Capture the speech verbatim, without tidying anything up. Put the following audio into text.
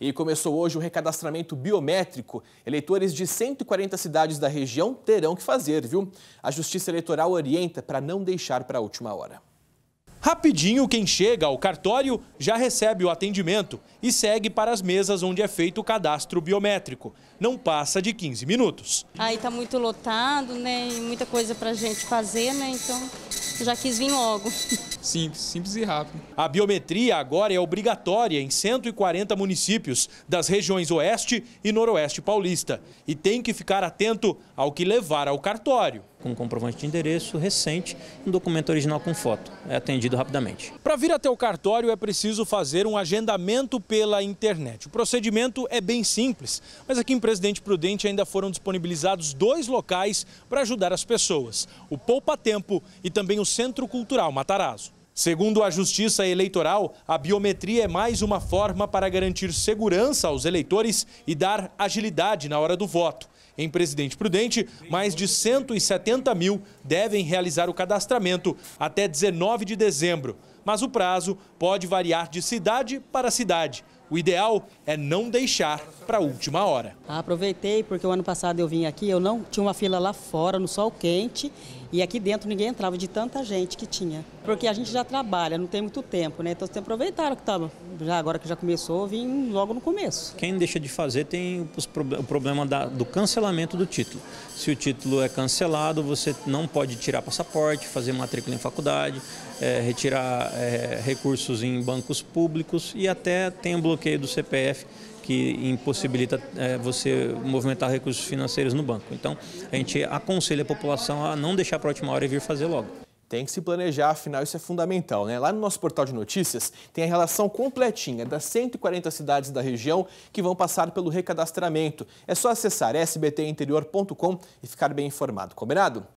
E começou hoje o recadastramento biométrico. Eleitores de cento e quarenta cidades da região terão que fazer, viu? A Justiça Eleitoral orienta para não deixar para a última hora. Rapidinho, quem chega ao cartório já recebe o atendimento e segue para as mesas onde é feito o cadastro biométrico. Não passa de quinze minutos. Aí tá muito lotado, né? E muita coisa pra gente fazer, né? Então já quis vir logo. Simples, simples e rápido. A biometria agora é obrigatória em cento e quarenta municípios das regiões Oeste e Noroeste Paulista. E tem que ficar atento ao que levar ao cartório. Com um comprovante de endereço recente, um documento original com foto. É atendido rapidamente. Para vir até o cartório é preciso fazer um agendamento pela internet. O procedimento é bem simples, mas aqui em Presidente Prudente ainda foram disponibilizados dois locais para ajudar as pessoas: o Poupa Tempo e também o Centro Cultural Matarazzo. Segundo a Justiça Eleitoral, a biometria é mais uma forma para garantir segurança aos eleitores e dar agilidade na hora do voto. Em Presidente Prudente, mais de cento e setenta mil devem realizar o cadastramento até dezenove de dezembro. Mas o prazo pode variar de cidade para cidade. O ideal é não deixar para a última hora. Aproveitei porque o ano passado eu vim aqui, eu não tinha uma fila lá fora, no sol quente, e aqui dentro ninguém entrava de tanta gente que tinha. Porque a gente já trabalha, não tem muito tempo, né? Então você tem que aproveitar o que estava. Já agora que já começou, eu vim logo no começo. Quem deixa de fazer tem o problema da, do cancelamento do título. Se o título é cancelado, você não pode tirar passaporte, fazer matrícula em faculdade, é, retirar é, recursos em bancos públicos e até tem um bloqueio do C P F que impossibilita é, você movimentar recursos financeiros no banco. Então, a gente aconselha a população a não deixar para a última hora e vir fazer logo. Tem que se planejar, afinal isso é fundamental, né? Lá no nosso portal de notícias tem a relação completinha das cento e quarenta cidades da região que vão passar pelo recadastramento. É só acessar s b t interior ponto com e ficar bem informado, combinado?